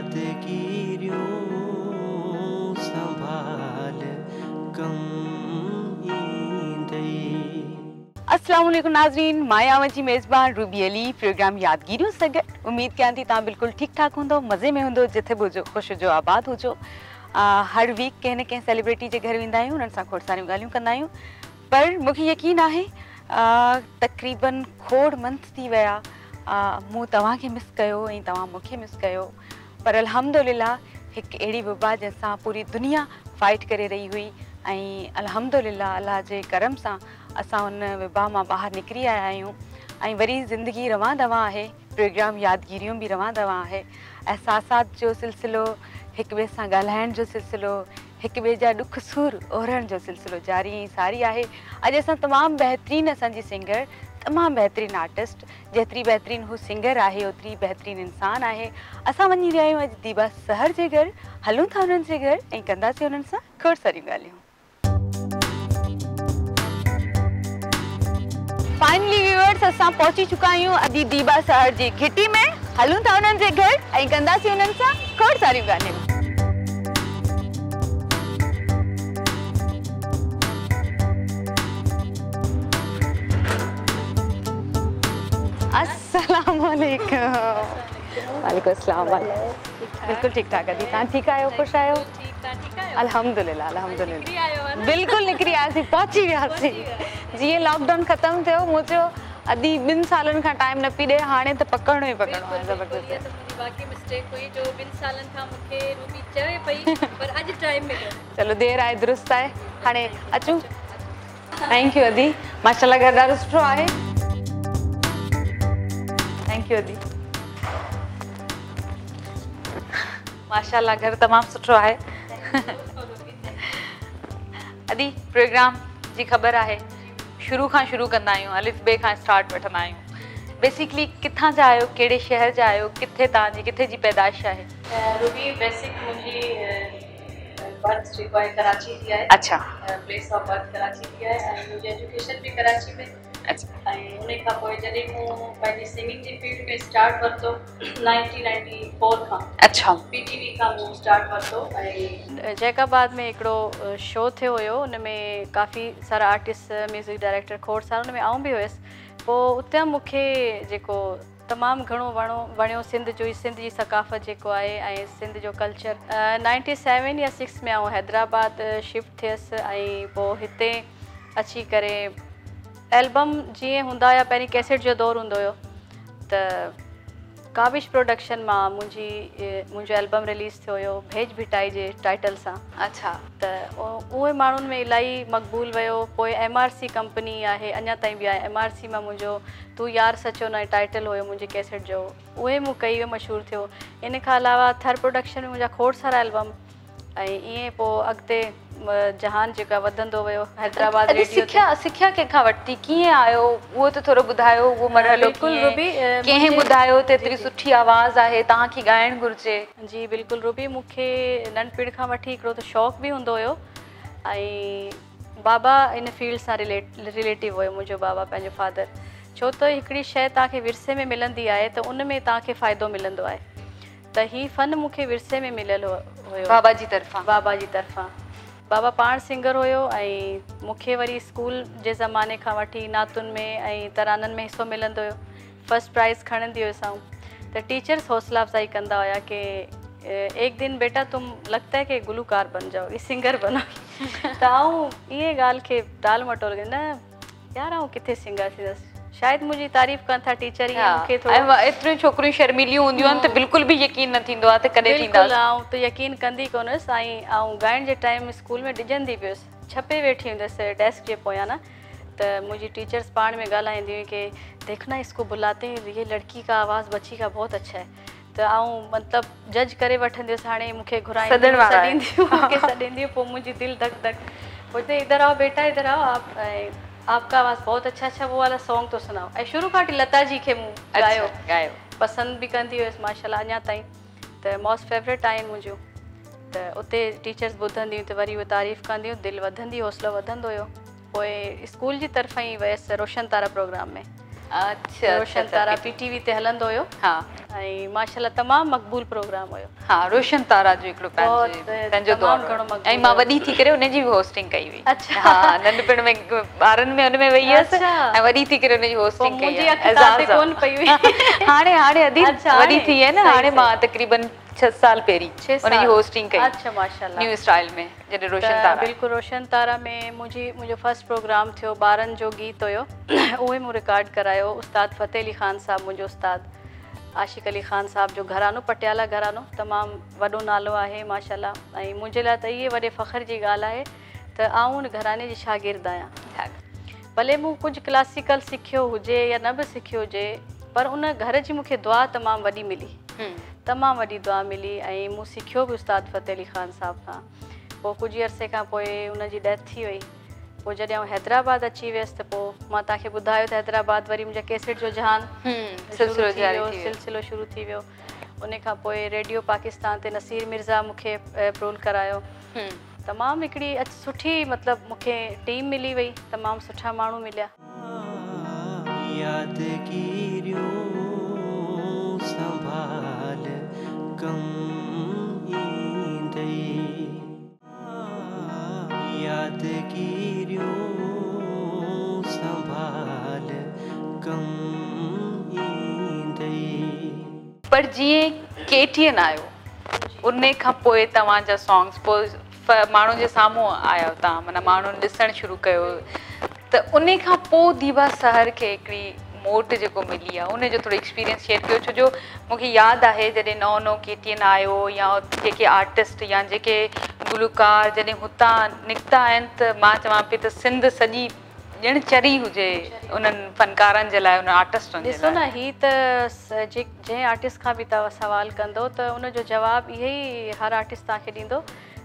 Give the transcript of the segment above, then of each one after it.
यादगिरियों संभाल कम ईंदे। अस्सलाम वालेकुम नाज़रीन, माया जी मेज़बान रूबी अली प्रोग्राम यादगिरियों सां गॾु। उम्मीद कयां थी तव्हां बिल्कुलु ठीकु ठाक हूंदो, मज़े में हूंदो, जिथे बि हुजो ख़ुशि हुजो, आबाद हुजो। हर वीक कंहिं न कंहिं सेलिब्रिटी जे घर वेंदा आहियूं, उन्हनि सां खोड़ सारियूं ॻाल्हियूं कंदा आहियूं। पर मूंखे यकीन आहे तक़रीबन खोड़ मंथ थी विया मूं तव्हांखे मिस कयो ऐं तव्हां मूंखे मिस कयो। पर अल्हम्दुलिल्लाह हिकु अहिड़ी वबा जंहिंसां पूरी दुनिया फाइट करे रही हुई ऐं अल्हम्दुलिल्लाह अल्लाह जे करम सां असां उन वबा मां ॿाहिरि निकिरी आया आहियूं ऐं वरी ज़िंदगी रवां दवां आहे। प्रोग्राम यादगिरियूं बि रवां दवां आहे। एहसासात जो सिलसिलो, हिक ॿिए सां ॻाल्हाइण जो सिलसिलो, हिक ॿिए जा ॾुख सूर ओढ़ण जो सिलसिलो जारी ऐं सारी आहे। अॼु असां तमामु बहितरीनु असांजी सिंगर, तमामु बहितरीनु आर्टिस्ट, जेतिरी बहितरीनु हू सिंगर आहे ओतिरी बहितरीनु इंसानु आहे। असां वञी रहिया आहियूं अॼु दीबा सहर जे घर। हलूं था हुननि जे घर ऐं कंदासीं हुननि सां खोड़ सारियूं ॻाल्हियूं। फाइनली व्यूअर्स, असां पहुची चुका आहियूं अदी दीबा सहर जी घिटी में। हलूं था हुननि जे घर ऐं कंदासीं हुननि सां खोड़ सारियूं ॻाल्हियूं। अस्सलाम वालेकुम। वालेकुम अस्सलाम। बिल्कुल ठीक ठाक अदी, तव्हां ठीक आहियो? ख़ुशि आहियो? अल्हम्दुलिल्लाह अल्हम्दुलिल्लाह बिल्कुल निकिरी आयासीं, पहुची वियासीं। जीअं लॉकडाउन ख़त्म थियो मूं चयो अदी 2 सालनि खां टाइम न पई ॾे, हाणे त पकड़णो ई पकड़णो आहे ज़बरदस्ती। बाकी मिस्टेक हुई जो 2 सालनि खां मूंखे रूबी चवे पई, पर अॼु टाइम मिलियो। चलो देर आहे दुरुस्त आहे, हाणे अचूं। थैंक यू अदी, माशाल्लाह घर ॾाढो सुठो आहे। थैंक यू अदी, माशाल्लाह घर तमामु सुठो आहे। अदी प्रोग्राम जी ख़बर आहे, शुरू खां शुरू कंदा आहियूं, अलिफ बे खां स्टार्ट वठंदा आहियूं। बेसिकली किथां जा आहियो, कहिड़े शहर जा आहियो, किथे तव्हांजी किथे जी पैदाइश आहे? रूबी बेसिक मुंहिंजी बर्थ जेको आहे कराची जी आहे। अच्छा। प्लेस ऑफ बर्थ कराची जी आहे ऐं मुंहिंजी एजुकेशन बि कराची में। अच्छा। ऐं उन खां पोइ जॾहिं मूं पंहिंजी सिंगिंग जी फील्ड में स्टार्ट वरितो 1994 खां। अच्छा। PTV खां मूं स्टार्ट वरितो ऐं जैकाबाद में हिकिड़ो शो थियो हुयो, उन में काफ़ी सारा आर्टिस्ट, म्यूज़िक डायरेक्टर खोड़ सारा, उन में आऊं बि हुयसि। पोइ उते मूंखे जेको तमामु घणो वणियो सिंध जो, सिंध जी सकाफ़त जेको आहे ऐं सिंध जो कल्चर। 97 या 6 में आऊं हैदराबाद शिफ्ट थियसि ऐं पोइ हिते अची करे एल्बम जीअं हूंदा हुया, पहिरीं कैसेट जो दौरु हूंदो हुयो, त काविश प्रोडक्शन मां मुंहिंजो एल्बम रिलीज़ थियो हुयो भेज भिटाई जे टाइटल सां। अच्छा। त उहे माण्हुनि में इलाही मक़बूल वियो। पोइ MRC कंपनी आहे, अञा ताईं बि आहे, MRC मां मुंहिंजो तू यार सचो न टाइटल हुयो मुंहिंजे कैसेट जो, उहे मूं कई, उहे मशहूरु थियो। इन खां अलावा थर प्रोडक्शन में मुंहिंजा खोड़ सारा एल्बम ऐं ईअं पोइ अॻिते जहान जेका वधंदो वियो। हैदराबाद रेडियो सिखिया कंहिंखां वरिती, कीअं आयो उहो त थोरो ॿुधायो। उहो मरहलो बिल्कुलु रूबी, कंहिं ॿुधायो त एतिरी सुठी आवाज़ आहे, तव्हांखे ॻाइणु घुरिजे? जी बिल्कुलु रूबी, मूंखे नंढपिण खां वठी हिकिड़ो त शौक़ु बि हूंदो हुयो ऐं बाबा इन फील्ड सां रिलेटिव हुयो मुंहिंजो बाबा, पंहिंजो फादर। छो त हिकिड़ी शइ तव्हांखे विरसे में मिलंदी आहे त उन में तव्हांखे फ़ाइदो मिलंदो आहे। त हीउ फ़न मूंखे विरसे में मिलियल हुयो बाबा जी तरफ़ां। बाबा पाण सिंगर हुयो ऐं मूंखे वरी स्कूल जे ज़माने खां वठी नातुनि में ऐं तराननि में हिसो मिलंदो हुयो। फर्स्ट प्राइज़ खणंदी हुयसि आऊं। त टीचर्स हौसला अफ़ज़ाई कंदा हुया कि एक दिन बेटा तुम लगता है कि गुलूकार बन जाओगी, सिंगर बनो। त आऊं इहे ॻाल्हि खे टाल मटोल न यार आऊं किथे सिंगर थींदसि, शायदि मुंहिंजी तारीफ़ कनि था टीचर, ईअं मूंखे थोरो एतिरियूं छोकिरियूं शर्मिलियूं हूंदियूं आहिनि त बिल्कुलु बि यकीन न थींदो आहे त कॾहिं थींदासीं। आऊं त यकीन कंदी कोन हुयसि ऐं आऊं ॻाइण जे टाइम स्कूल में ॾिजंदी बि हुयसि, छपे वेठी हूंदसि डेस्क जे पोयां न। त मुंहिंजी टीचर्स पाण में ॻाल्हाईंदी हुई कि देखना इसको बुलाते हैं, ये लड़की का आवाज़ बच्ची का बहुत अच्छा है। त आऊं मतिलबु जज करे वठंदी हुयसि, हाणे मूंखे सॾींदियूं, पोइ मुंहिंजी दिलि धक धक बोलते इधर आओ बेटा इधर आओ, आपका आवाज़ बहुत अच्छा वो वाला सॉन्ग तो सुनाओ। ऐं शुरू खां वठी लता जी खे मूं ॻायो पसंदि बि कंदी हुयसि माशाल्लाह अञा ताईं। त मोस्ट फेवरेट आहिनि मुंहिंजूं। त उते टीचर्स ॿुधंदियूं त वरी उहे तारीफ़ कंदियूं, दिलि वधंदी, हौसलो वधंदो हुयो। पोइ स्कूल जी तरफ़ां ई वियसि रोशन तारा प्रोग्राम में। अच्छा, रोशन तारा PTV ते हलंदो हुयो। हा। ऐं माशाल्लाह तमामु मक़बूल प्रोग्राम हुयो। हाँ, रोशन तारा जो हिकिड़ो पंहिंजो दौर ऐं मां वॾी थी करे उनजी बि होस्टिंग कई हुई। अच्छा। हाँ, नंढपण में ॿारनि में उनमें वई हुयसि ऐं वॾी थी करे उनजी होस्टिंग कई आहे। कोन पई हुई। हाणे अदी वॾी थी आहे न, हाणे मां तक़रीबन 6 साल पहिरीं उनजी होस्टिंग कई। अच्छा माशाल्लाह। न्यू स्टाइल में जॾहिं रोशन तारा। बिल्कुलु रोशन तारा में मुंहिंजो फर्स्ट प्रोग्राम थियो, ॿारनि जो गीत हुयो, उहे मूं रिकॉर्ड करायो। उस्ताद फ़तेह अली ख़ान साहब, मुंहिंजो उस्ताद आशिक़ अली ख़ान साहब जो घरानो, पटियाला घरानो, तमामु वॾो नालो आहे माशाल्लाह। ऐं मुंहिंजे लाइ त इहे वॾे फ़ख्र जी ॻाल्हि आहे त आउं उन घराने जी शागिर्द आहियां। भले मूं कुझु क्लासिकल सिखियो हुजे या न बि सिखियो हुजे, पर उन घर जी मूंखे दुआ तमामु वॾी मिली, तमामु वॾी दुआ मिली। ऐं मूं सिखियो बि उस्ताद फ़तेह अली ख़ान साहब खां। पोइ कुझु अरसे खां पोइ उनजी डेथ थी वई। पोइ जॾहिं आउं हैदराबाद अची वियसि त पोइ मां तव्हांखे ॿुधायो त हैदराबाद वरी मुंहिंजा कैसेट जो जहान सिलसिलो शुरू थी वियो। उन खां पोइ रेडियो पाकिस्तान ते नसीर मिर्ज़ा मूंखे प्रोल करायो। तमामु हिकिड़ी सुठी मतिलबु मूंखे टीम मिली वई, तमामु सुठा माण्हू मिलिया। पर जीअं KTN आयो उन खां पोइ तव्हांजा सॉन्ग्स पोइ माण्हुनि जे साम्हूं आया तव्हां, माना माण्हुनि ॾिसणु शुरू कयो, त उन खां पोइ दीवा सहर खे हिकिड़ी मोट जेको मिली आहे उनजो थोरो एक्सपीरियंस शेयर कयो। छो जो मूंखे यादि आहे जॾहिं नओं KTN आयो या जेके आर्टिस्ट या जेके गुलकार जॾहिं हुतां निकिता आहिनि, त मां चवां पई त सिंध सॼी ॼण चरी हुजे उन्हनि फनकारनि जे लाइ, उन आर्टिस्टनि जे लाइ। ॾिसो न, ही त जंहिं आर्टिस्ट खां बि तव्हां सवाल कंदो त उनजो जवाबु इहो ई हर आर्टिस्ट तव्हांखे ॾींदो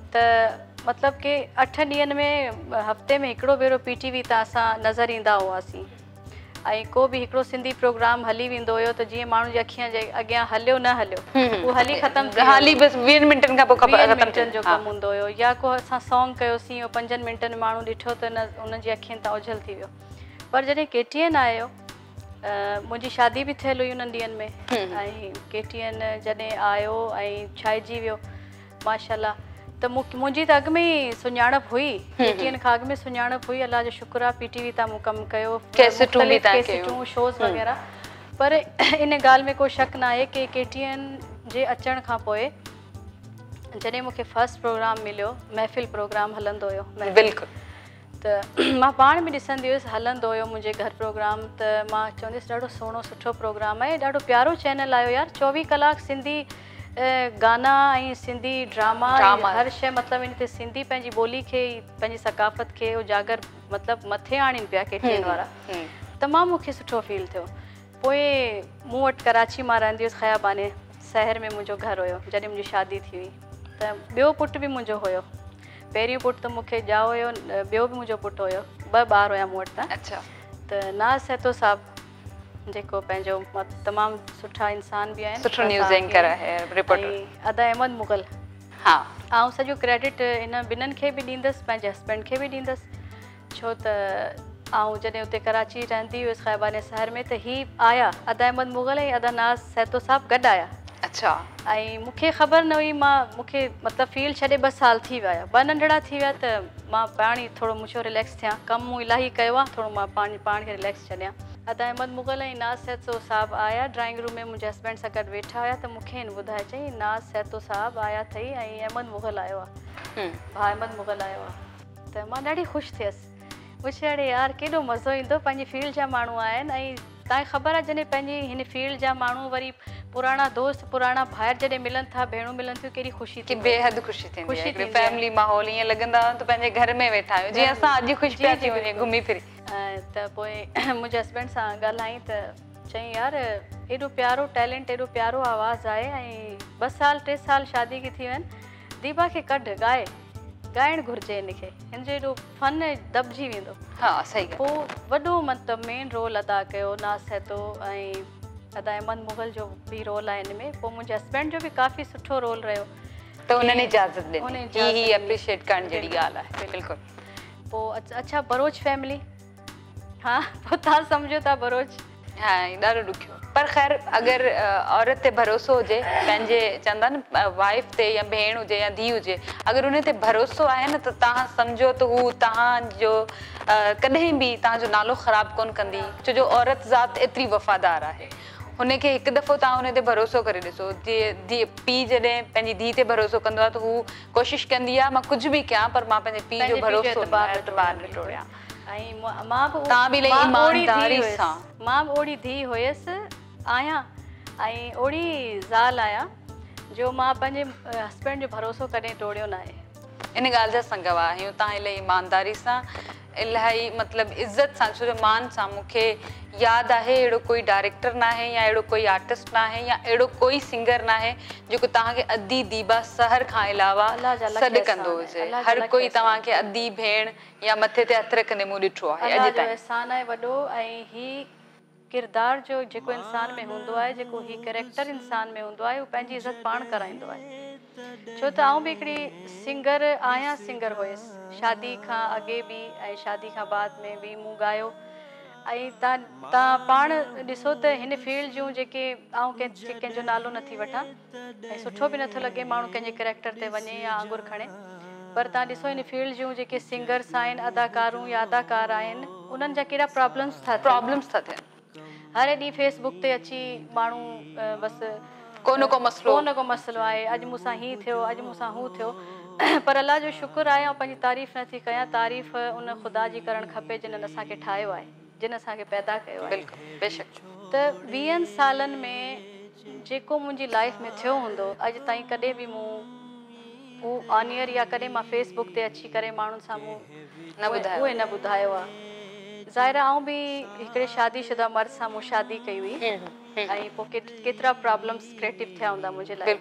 त मतिलबु कि 8 ॾींहंनि में हफ़्ते में हिकिड़ो भेरो PTV तां असां नज़र ईंदा हुआसीं। ऐं को बि हिकिड़ो सिंधी प्रोग्राम हली वेंदो हुयो त जीअं माण्हू जे अखियुनि जे अॻियां हलियो न हलियो, उहो हली ख़तमु थी, हाली बसि 20 मिंटनि खां पोइ 20 मिंटनि जो कमु हूंदो हुयो। या को असां सॉन्ग कयोसीं 5 मिंटनि में माण्हू ॾिठो त न उनजी अखियुनि तां ओझल थी वियो। पर जॾहिं KTN आयो, मुंहिंजी शादी बि थियल हुई उन्हनि ॾींहंनि में, ऐं KTN जॾहिं आयो ऐं छाइजी वियो माशाल्लाह, त मुंहिंजी त अॻु में ई सुञाणप हुई, KTN खां अॻु में सुञाणप हुई। अलाह जो शुक्र आहे PTV तां मूं कमु कयो, कैसेटूं शोज़ वग़ैरह। पर इन ॻाल्हि में को शक न आहे कि KTN जे अचण खां पोइ जॾहिं मूंखे फर्स्ट प्रोग्राम मिलियो, महफ़िल प्रोग्राम हलंदो हुयो, बिल्कुलु, त मां पाण बि ॾिसंदी हुयसि, हलंदो हुयो मुंहिंजे घर प्रोग्राम, त मां चवंदसि ॾाढो सुहिणो सुठो प्रोग्राम आहे, ॾाढो प्यारो चैनल आयो यार, 24 कलाक सिंधी गाना ऐं सिंधी ड्रामा हर शइ, मतिलबु इन ते सिंधी पंहिंजी ॿोली खे, पंहिंजी सकाफ़त खे उजागर मतिलबु मथे आणीनि पिया KTN वारा। तमामु मूंखे सुठो फील थियो। पोइ मूं वटि कराची मां रहंदी हुयसि, ख़याबाने शहर में मुंहिंजो घर हुयो जॾहिं मुंहिंजी शादी थी हुई। त ॿियो पुटु बि मुंहिंजो हुयो, पहिरियों पुटु त मूंखे ॼाओ हुयो, ॿियो बि मुंहिंजो पुटु हुयो, 2 ॿार हुया मूं वटि त। अच्छा। त नाज़ सहतो साहब जेको पंहिंजो तमामु सुठा इंसान बि आहिनि, सुठो न्यूज़ एंकर आहे, रिपोर्टर। अदा अहमद मुग़ल। हा, ऐं सॼो क्रेडिट इन ॿिन्हिनि खे बि ॾींदसि, पंहिंजे हस्बैंड खे बि ॾींदसि, छो त ऐं जॾहिं उते कराची रहंदी हुयसि ख़याबाने शहर में, त ही आया अदा अहमद मुग़ल ऐं अदा नाज़ सहतो साहब गॾु आया। अच्छा। ऐं मूंखे ख़बर न हुई, मूंखे मतिलबु फील्ड छॾे 2 साल थी विया, 2 नंढड़ा थी विया, त मां पाण ई थोरो मुंहिंजो रिलैक्स थियां, कमु मूं इलाही कयो आहे, थोरो मां पाण खे रिलैक्स छॾियां। अदा अहमद मुग़ल ऐं नाज़ सहतो साहब आया, ड्राइंग रूम में मुंहिंजे हस्बैंड सां गॾु वेठा हुया, त मूंखे हिन ॿुधाए चई नाज़ सहतो साहब आया अथई ऐं अहमद मुग़ल आयो आहे, भाउ अहमद मुग़ल आयो आहे। त मां ॾाढी ख़ुशि थियसि, मुझे अड़े यार केॾो मज़ो ईंदो, पंहिंजी फील्ड जा माण्हू आहिनि। ऐं तव्हांखे ख़बर आहे जॾहिं पंहिंजी हिन फील्ड जा माण्हू वरी पुराणा दोस्त, पुराणा ॿाहिरि जॾहिं मिलनि था, भेणूं मिलनि थियूं, केॾी ख़ुशी थी, बेहदि ख़ुशी थींदी आहे। फैमिली माहौल ईअं लॻंदा त पंहिंजे घर में वेठा आहियूं, जीअं असां अॼु ख़ुशि पिया थी वञे घुमी फिरी। त पोइ मुंहिंजे हस्बैंड सां ॻाल्हाई त चई यार एॾो प्यारो टैलेंट, एॾो प्यारो आवाज़ु आहे, ऐं 2 साल 3 साल शादी खे थी वञनि, दीपा खे कढ ॻाइणु घुरिजे, हिनखे हिन जो एॾो फन दॿिजी वेंदो। हा सही। पोइ वॾो मतिलबु मेन रोल अदा कयो नाज़ सहतो ऐं अदा अहमद मुग़ल जो बि रोल आहे हिन में। पोइ मुंहिंजे हस्बैंड जो बि काफ़ी सुठो रोल रहियो, त उन्हनि इजाज़त ॾिनी, ही एप्रिशिएट करण जहिड़ी ॻाल्हि आहे। बिल्कुलु। पोइ अच्छा बरोच फैमिली, हाँ पोइ तव्हां सम्झो था बरोच, हाँ ॾाढो ॾुखियो पर ख़ैर अगरि औरत ते भरोसो हुजे पंहिंजे चवंदा न वाइफ ते या भेण हुजे या धीउ हुजे अगरि उन ते भरोसो आहे न त तव्हां सम्झो त हू तव्हांजो कॾहिं बि तव्हांजो नालो ख़राबु कोन कंदी छो जो औरत ज़ात एतिरी वफ़ादार आहे हुनखे हिकु दफ़ो तव्हां हुन ते भरोसो करे ॾिसो जीअं पीउ जॾहिं पंहिंजी धीउ ते भरोसो कंदो आहे त हू कोशिशि कंदी आहे मां कुझु बि कयां पर मां पंहिंजे पीउ जो भरोसो एतबार न तोड़ियां तव्हां बि ईमानदारी सां मां बि ओड़ी धीउ हुयसि आहियां ऐं ओड़ी ज़ाल आहियां जो मां पंहिंजे हस्बैंड जो भरोसो कॾहिं तोड़ियो न आहे इन ॻाल्हि जा असां गवाह आहियूं तव्हां इलाही ईमानदारी सां इलाही मतिलबु इज़त सां छो जो मान सां मूंखे यादि आहे अहिड़ो कोई डायरेक्टर न आहे या अहिड़ो कोई आर्टिस्ट न आहे या अहिड़ो कोई सिंगर न आहे जेको तव्हांखे अधी दीबा सहर खां अलावा सॾु कंदो हुजे हर कोई तव्हांखे अधी भेण या मथे ते हथ रखंदे मूं ॾिठो आहे अॼु ताईं एहसान आहे वॾो ऐं ही किरदार जो जेको इंसान में हूंदो आहे जेको ही कैरेक्टर इंसान में हूंदो आहे उहो पंहिंजी इज़त पाण कराईंदो आहे छो त आउं बि हिकिड़ी सिंगर आहियां सिंगर हुयसि शादी खां अॻे बि ऐं शादी खां बाद में बि मूं ॻायो ऐं तव्हां पाण ॾिसो त हिन फील्ड जूं जेके आउं कंहिंजो नालो नथी वठां ऐं सुठो बि नथो लॻे माण्हू कंहिंजे कैरेक्टर ते वञे या आंगुर खणे पर तव्हां ॾिसो हिन फील्ड जूं जेके सिंगर्स आहिनि अदाकारूं या अदाकार आहिनि उन्हनि जा कहिड़ा प्रॉब्लम्स था थियनि हर ॾींहुं फेसबुक ते अची माण्हू बसि को न को मसइलो आहे अॼु मूंसां हीअ थियो अॼु मूंसां हू थियो पर अलाह जो शुक्र आहे ऐं पंहिंजी तारीफ़ नथी कयां तारीफ़ उन ख़ुदा जी करणु खपे जिन असांखे ठाहियो आहे जिन असांखे पैदा कयो आहे त 20 सालनि में जेको मुंहिंजी लाइफ में थियो हूंदो अॼु ताईं कॾहिं बि मूं हू ऑन ईयर या कॾहिं मां फेसबुक ते अची करे माण्हुनि साम्हूं उहे न ॿुधायो आहे ज़ाहिर आउं बि हिकिड़े शादीशुदा मर्द सां मूं शादी कई हुई ऐं पोइ केतिरा प्रॉब्लम्स क्रिएटिव थिया हूंदा मुंहिंजे लाइ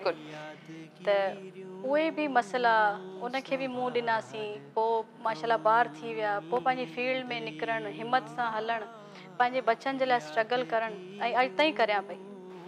त उहे बि मसइला उनखे बि मुंहुं ॾिनासीं पोइ माशाल्लाह ॿार थी विया पोइ पंहिंजी फील्ड में निकिरणु हिमत सां हलणु पंहिंजे बचनि जे लाइ स्ट्रगल करणु ऐं अॼु ताईं करियां पई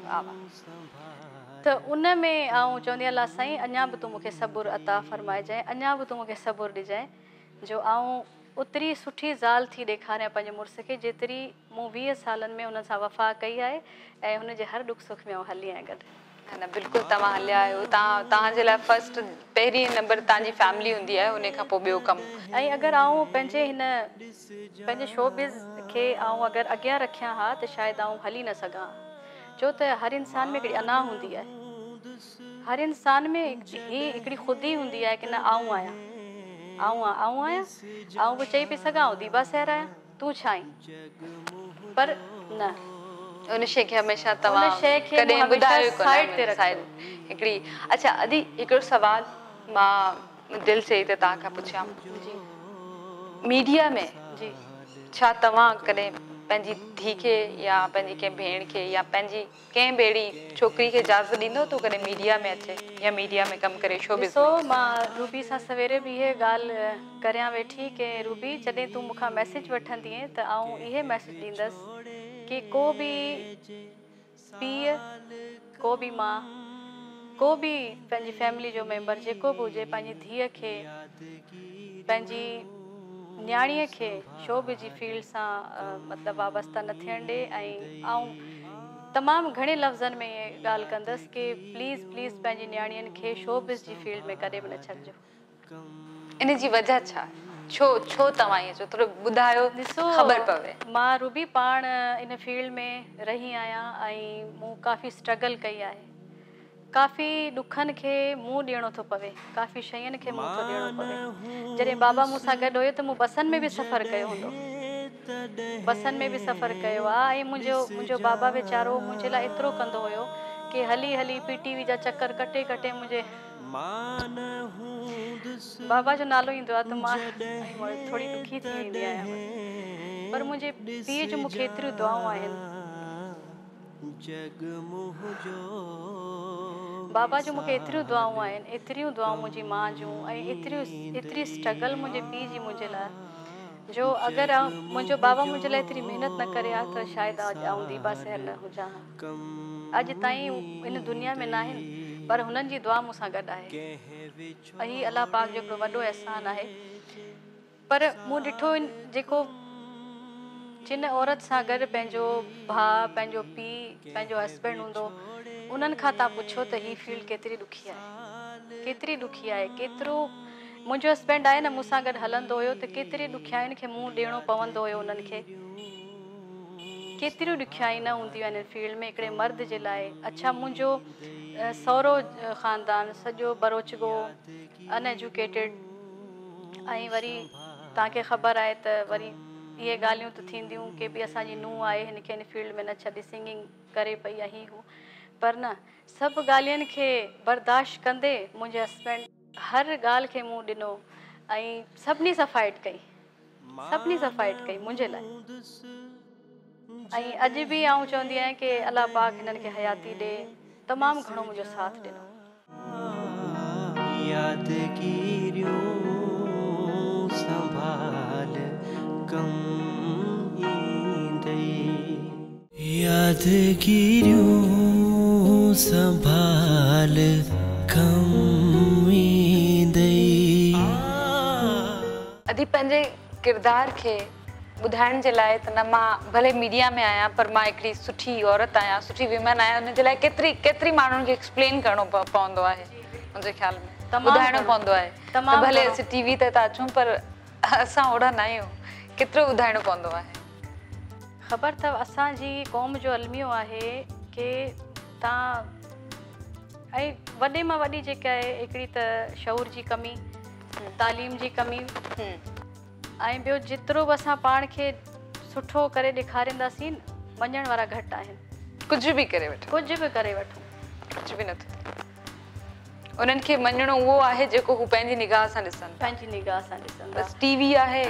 त उन में आउं चवंदी अलाह साईं अञा बि तूं मूंखे सबुरु अता फ़रमाइजांइ अञा बि तूं मूंखे सबुरु ॾिजांइ जो आउं उतरी सुठी ज़ाल थी ॾेखारियां पंहिंजे मुड़ुस खे जेतिरी मूं 20 सालनि में हुन सां वफ़ा कई आहे ऐं हुनजे हर दुख सुख में हली आहियां गॾु न बिल्कुलु तव्हां हलिया आहियो तव्हांजे लाइ फस्ट पहिरीं नंबर तव्हांजी फैमिली हूंदी आहे उन खां पोइ ॿियो कमु ऐं अगरि आउं पंहिंजे शोबिज़ खे आउं अगरि अॻियां रखियां हा त शायदि आउं हली न सघां छो त हर इंसान में हिकिड़ी अना हूंदी आहे हर इंसान में हिकिड़ी ख़ुदी हूंदी आहे की न आउं आहियां आउं बि चई पई सघां दीबा सहर आहियां तूं छा आहीं पर न उन शइ खे हमेशह तव्हां कॾहिं ॿुधायो हिकिड़ी अच्छा अदी हिकिड़ो सुवाल मां दिलि से त तव्हां खां पुछां मीडिया में छा तव्हां कॾहिं पंहिंजी धीउ खे या पंहिंजी कंहिं भेण खे या पंहिंजी कंहिं बेड़ी छोकिरी खे इजाज़त ॾींदो तूं कॾहिं मीडिया में अचे या मीडिया में कमु करे शो ॾिसो मां रूबी सां सवेरे बि इहे ॻाल्हि करियां वेठी की रूबी जॾहिं तूं मूंखां मैसेज वठंदीअ त आउं इहे मैसेज ॾींदसि कि को बि पीउ को बि मां को बि पंहिंजी फैमिली जो मेंबर जेको बि हुजे पंहिंजी धीअ खे पंहिंजी न्याणीअ खे शोबिज़ जी फील्ड सां मतिलबु वाबस्ता न थियणु ॾे ऐं आउं तमामु घणे लफ़्ज़नि में इहे ॻाल्हि कंदसि की प्लीज़ पंहिंजी न्याणियुनि खे शोबिज़ जी फील्ड में कॾहिं बि न छॾिजो इन जी वजह छा छो तव्हां ईअं चओ थोरो ॿुधायो ॾिसो ख़बर पवे मां रूबी पाण इन फील्ड में रही आहियां ऐं मूं काफ़ी स्ट्रगल कई आहे काफ़ी ॾुखनि खे मुंहुं ॾियणो थो पवे काफ़ी शयुनि खे मुंहुं थो ॾियणो पवे जॾहिं बाबा मूंसां गॾु हुयो त मूं बसनि में बि सफ़र कयो हूंदो बसनि में बि सफ़र कयो आहे ऐं मुंहिंजो बाबा वीचारो मुंहिंजे लाइ एतिरो कंदो हुयो की हली हली PTV जा चकर कटे मुंहिंजे बाबा जो नालो ईंदो आहे त मां थोरी ॾुखी थी वेंदी आहियां पर मुंहिंजे पीउ जो मूंखे एतिरियूं दुआऊं आहिनि बाबा जो मूंखे एतिरियूं दुआऊं मुंहिंजी माउ जूं ऐं एतिरी स्ट्रगल मुंहिंजे पीउ जी मुंहिंजे लाइ जो अगरि मुंहिंजो बाबा मुंहिंजे लाइ एतिरी महिनत न करे हा त शायदि अॼु आउं दीबा सहर न हुजां अॼु ताईं इन दुनिया में न आहिनि पर हुननि जी दुआ मूंसां गॾु आहे ऐं हीउ अलाह पाक जो हिकिड़ो वॾो अहसान आहे पर मूं ॾिठो जेको जिन औरत सां गॾु पंहिंजो भाउ पंहिंजो पीउ पंहिंजो हस्बैंड हूंदो उन्हनि खां तव्हां पुछो त हीअ फील्ड केतिरी ॾुखी आहे केतिरो मुंहिंजो हस्बैंड आहे न मूंसां गॾु हलंदो हुयो त केतिरी ॾुखियाईनि खे मुंहुं ॾियणो पवंदो हुयो उन्हनि खे केतिरियूं ॾुखियाई न हूंदियूं आहिनि फील्ड में हिकिड़े मर्द जे लाइ। अच्छा मुंहिंजो सहुरो ख़ानदान सॼो बरोचगो अनएजुकेटेड ऐं वरी तव्हांखे ख़बर आहे त वरी इहे ॻाल्हियूं त थींदियूं की भई असांजी नुंहुं आहे हिनखे हिन फील्ड में न छॾे सिंगिंग करे पई या ही हू पर न सभु ॻाल्हियुनि खे बर्दाश्त कंदे मुंहिंजे हस्बैंड हर ॻाल्हि खे मुंहुं ॾिनो ऐं सभिनी सां फाइट कई मुंहिंजे लाइ। ऐं अॼु बि आउं चवंदी आहियां की अलाह पाक हिननि खे हयाती ॾे तमामु घणो मुंहिंजो साथ ॾिनो। यादगिरियूं संभाल कम ईंदई यादगिरियूं संभाल कम ईंदई। अदी पंहिंजे किरदार खे ॿुधाइण जे लाइ त न मां भले मीडिया में आहियां पर मां हिकिड़ी सुठी औरत आहियां सुठी विमन आहियां उन जे लाइ केतिरी माण्हुनि खे एक्सप्लेन करिणो पवंदो आहे मुंहिंजे ख़्याल में ॿुधाइणो पवंदो आहे त भले असीं टीवी ते था अचूं पर असां ओड़ा न आहियूं केतिरो ॿुधाइणो पवंदो आहे। ख़बर अथव असांजी क़ौम जो अलमियो आहे की तव्हां ऐं वॾे मां वॾी जेका आहे हिकिड़ी त शऊर जी कमी तालीम जी कमी ऐं ॿियो जेतिरो बि असां पाण खे सुठो करे ॾेखारींदासीं मञण वारा घटि आहिनि। कुझु बि करे वठूं कुझु बि नथो उन्हनि खे मञणो उहो आहे जेको हू पंहिंजी निगाह सां ॾिसनि बस। टीवी आहे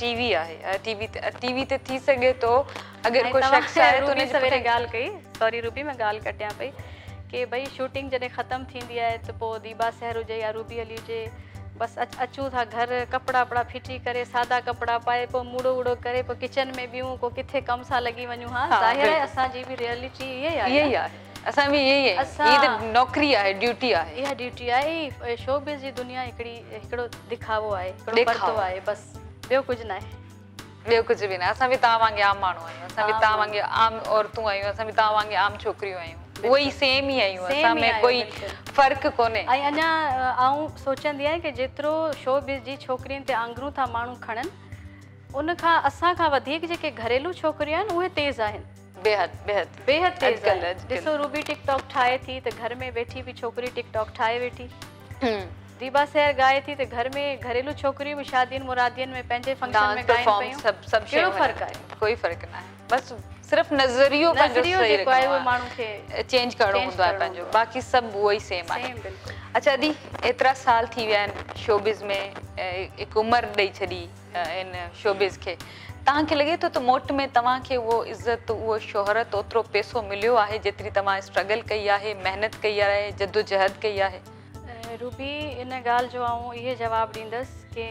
टीवी ते थी सघे थो अगरि कोई शख़्स आहे त उन सवेरे ॻाल्हि कई सॉरी रूबी मां ॻाल्हि कटियां पई की भई शूटिंग जॾहिं ख़तमु थींदी आहे त पोइ दीबा सहर हुजे या रूबी अली हुजे बसि अचूं था घर कपिड़ा वपड़ा फिटी करे सादा कपिड़ा पाए पोइ मूड़ो वूड़ो करे पोइ किचन में ॿियूं को किथे कम सां लॻी वञूं। हा ज़ाहिर आहे असांजी बि रियलिटी इहा ई आहे असां बि इहा ई नौकरी आहे ड्यूटी आहे इहा ड्यूटी आहे। शोबिज़ जी दुनिया हिकिड़ो दिखावो आहे हिकिड़ो पर्दो आहे बसि ॿियो कुझु न आहे ॿियो कुझु बि न। असां बि तव्हां वांगुरु आम माण्हू आहियूं असां बि तव्हां वांगुरु आम औरतूं आहियूं असां बि तव्हां वांगुरु आम छोकिरियूं आहियूं उहे ई सेम ई आहियूं असां में कोई फ़र्क़ु कोन्हे। ऐं अञा आउं सोचंदी आहियां की जेतिरो शोबिज़ जी छोकिरियुनि ते आङुरियूं था माण्हू खणनि उन खां असां खां वधीक जेके घरेलू छोकिरियूं आहिनि उहे तेज़ आहिनि बेहद तेज़ आहिनि। ॾिसो रूबी टिकटॉक ठाहे थी त घर में वेठी बि छोकिरी टिकटॉक ठाहे वेठी दीबा सहर गाए थी त घर में घरेलू छोकिरियूं बि शादियुनि मुरादियुनि में पंहिंजे फंक्शन में गाइनि पियूं। कहिड़ो फ़र्क़ु आहे कोई फ़र्क़ु न आहे बसि सिर्फ़ु नज़रियो जेको आहे उहो माण्हू खे चेंज करिणो हूंदो आहे पंहिंजो बाक़ी सभु उहो ई सेम आहे। अच्छा अदी एतिरा साल थी विया आहिनि शोबिज़ में हिकु उमिरि ॾेई छॾी इन शोबिज़ खे तव्हांखे लॻे थो त मोट में तव्हांखे उहो इज़त उहो शोहरत ओतिरो पैसो मिलियो आहे जेतिरी तव्हां स्ट्रगल कई आहे महिनत कई आहे जद्दोजहद कई आहे? रूबी इन ॻाल्हि जो आउं इहे जवाबु ॾींदसि की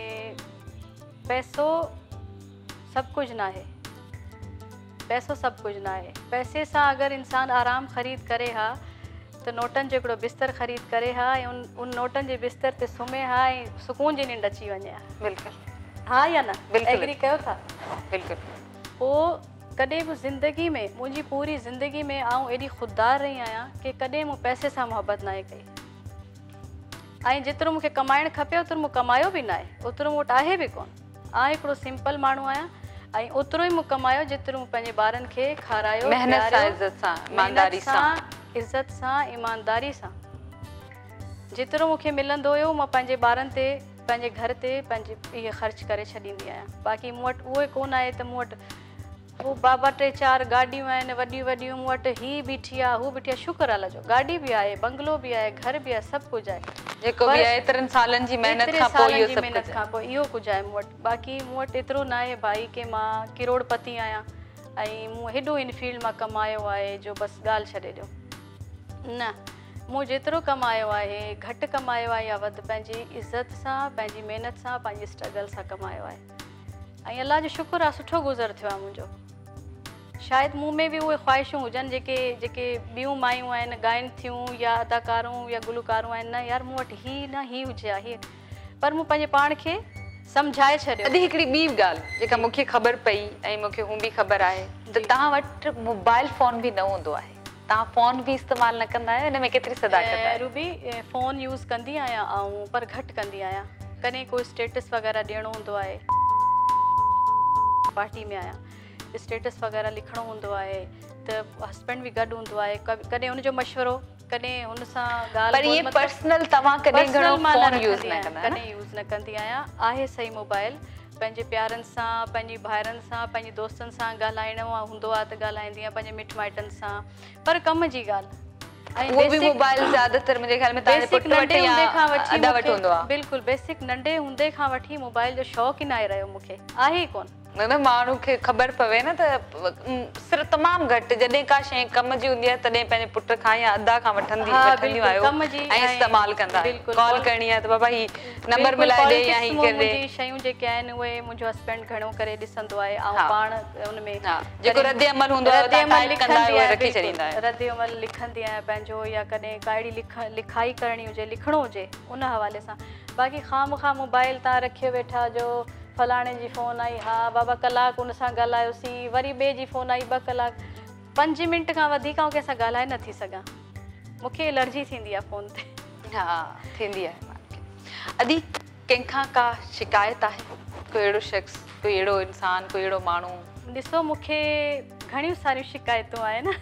पैसो सभु कुझु न आहे पैसे सां अगरि इंसानु आराम ख़रीद करे हा त नोटनि जो हिकिड़ो बिस्तर ख़रीद करे हा ऐं उन नोटनि जे बिस्तर ते सुम्हे हा ऐं सुकून जी निंड अची वञे हा। बिल्कुलु हा या न एग्री कयो था? बिल्कुलु। पोइ कॾहिं बि ज़िंदगी में मुंहिंजी पूरी ज़िंदगी में आउं एॾी ख़ुददार रही आहियां की कॾहिं मूं पैसे सां मुहबत न आहे कई ऐं जेतिरो मूंखे कमाइणु खपे ओतिरो मूं कमायो बि न आहे ओतिरो मूं वटि आहे बि कोन। हिकिड़ो सिंपल माण्हू आहियां ऐं ओतिरो ई मूं कमायो जेतिरो मूं पंहिंजे ॿारनि खे खारायो इज़त सां ईमानदारी सां जेतिरो मूंखे मिलंदो हुयो मां पंहिंजे ॿारनि ते पंहिंजे घर ते पंहिंजे इहे ख़र्च करे छॾींदी आहियां। बाक़ी मूं वटि उहे कोन आहे त मूं वटि वो बाबा 3-4 गाड़ियूं आहिनि वॾियूं मूं वटि ही बीठी आहे हू बीठी आहे शुक्र अल्लाह जो गाॾी बि आहे बंगलो बि आहे घर बि आहे सभु कुझु आहे जेको बि आहे एतिरनि सालनि जी महिनत खां पोइ इहो कुझु आहे मूं वटि। बाक़ी मूं वटि एतिरो न आहे भाई की मां किरोड़पति आहियां ऐं मूं हेॾो इन फील्ड मां कमायो आहे जो बसि ॻाल्हि छॾे ॾियो न। मूं जेतिरो कमायो आहे घटि कमायो आहे या वधि पंहिंजी इज़त सां पंहिंजी महिनत सां पंहिंजी स्ट्रगल सां कमायो आहे ऐं अलाह जो शुक्र आहे सुठो गुज़र थियो आहे मुंहिंजो। शायदि मूं में बि उहे ख़्वाहिशूं हुजनि जेके ॿियूं मायूं आहिनि ॻाइनि थियूं या अदाकारूं या गुलकारूं आहिनि न यार मूं वटि ही न ही हुजे हा ही पर मूं पंहिंजे पाण खे सम्झाए छॾियो। अदी हिकिड़ी ॿी ॻाल्हि जेका मूंखे ख़बर पई ऐं मूंखे हूं बि ख़बर आहे त तव्हां वटि मोबाइल फ़ोन बि न हूंदो आहे, तव्हां फ़ोन बि इस्तेमालु न कंदा आहियो, हिन में केतिरी सदाकत आहे? रूबी फ़ोन यूज़ कंदी आहियां ऐं पर घटि कंदी आहियां। कॾहिं कोई स्टेटस वग़ैरह ॾियणो हूंदो आहे, पार्टी में आहियां, स्टेटस वग़ैरह लिखणो हूंदो आहे त हस्बैंड बि गॾु हूंदो आहे, कॾहिं हुनजो मशवरो, कॾहिं हुन सां ॻाल्हि। पर ये पर्सनल तव्हां कॾहिं घणो फ़ोन यूज़ न कंदा? कॾहिं यूज़ न कंदी आहियां। आहे सही मोबाइल, पंहिंजे प्यारनि सां, पंहिंजी भाइरनि सां, पंहिंजे दोस्तनि सां ॻाल्हाइणो हूंदो आहे त ॻाल्हाईंदी आहियां, पंहिंजे मिट माइटनि सां, पर कम जी ॻाल्हि। वो भी मोबाइल ज़्यादातर मुंहिंजे ख़्याल में तव्हांजे पुट वटि या अदा वटि हूंदो आहे। बिल्कुलु बेसिक नंढे हूंदे खां वठी मोबाइल जो शौक़ु ई न आहे रहियो मूंखे, आहे ई कोन। न माण्हू खे ख़बर पवे न त सिर्फ़ु तमामु घटि जॾहिं का शइ कम जी हूंदी आहे तॾहिं पंहिंजे पुट खां या अदा खां वठंदियूं आहियो ऐं इस्तेमालु कंदा आहियो। कॉल करणी आहे त बाबा ही नंबर मिलाए ॾे या ही करे। मुंहिंजी शयूं जेके आहिनि उहे मुंहिंजो हस्बैंड घणो करे ॾिसंदो आहे ऐं पाण उन में जेको रद्द अमल हूंदो आहे टाइप कंदा आहियो रखी छॾींदा आहियो। रद्द अमल लिखंदी आहियां पंहिंजो, या कॾहिं काई लिखाई करणी हुजे, लिखणो हुजे उन हवाले सां। बाक़ी ख़ामख़ा मोबाइल तव्हां रखियो वेठा जो फलाणे जी फ़ोन आई, हा बाबा कलाक उन सां ॻाल्हायोसीं, वरी ॿिए जी फ़ोन आई 2 कलाक, 5 मिंट खां वधीक आउं कंहिंसां ॻाल्हाए नथी सघां, मूंखे एलर्जी थींदी आहे फ़ोन ते। हा थींदी आहे। अदी कंहिंखां का शिकायत आहे, कोई अहिड़ो शख़्स, कोई अहिड़ो इंसानु, कोई अहिड़ो माण्हू? ॾिसो मूंखे घणियूं सारियूं शिकायतूं आहिनि।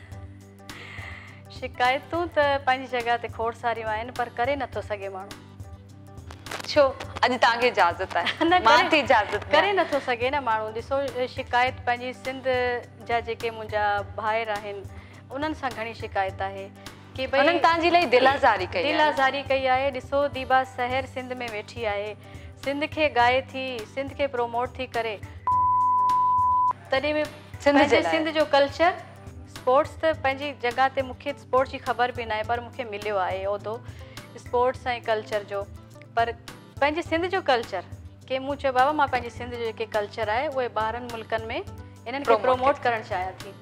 शिकायतूं त पंहिंजी जॻह ते खोड़ सारियूं आहिनि, पर करे नथो सघे माण्हू। छो? अॼु तव्हांखे इजाज़त आहे, मां थी इजाज़त करे नथो सघे न माण्हू। ॾिसो शिकायत पंहिंजी सिंध जा जेके मुंहिंजा भाइर आहिनि उन्हनि सां घणी शिकायत आहे कि भई उन्हनि तव्हांजी लाइ दिल आज़ारी कई आहे। ॾिसो दीबा सहर सिंध में वेठी आहे, सिंध खे गाए थी, सिंध खे प्रोमोट थी करे, तॾहिं बि पंहिंजे सिंध जो कल्चर स्पोर्ट्स त पंहिंजी जॻह ते मूंखे स्पोर्ट्स जी ख़बर बि न आहे, पर मूंखे मिलियो आहे उहिदो स्पोर्ट्स ऐं कल्चर जो। पर पंहिंजे सिंध जो कल्चर के मूं चयो बाबा मां पंहिंजे सिंध जो जेके कल्चर आहे उहे ॿारनि मुल्कनि में इन्हनि खे प्रोमोट करणु चाहियां थी।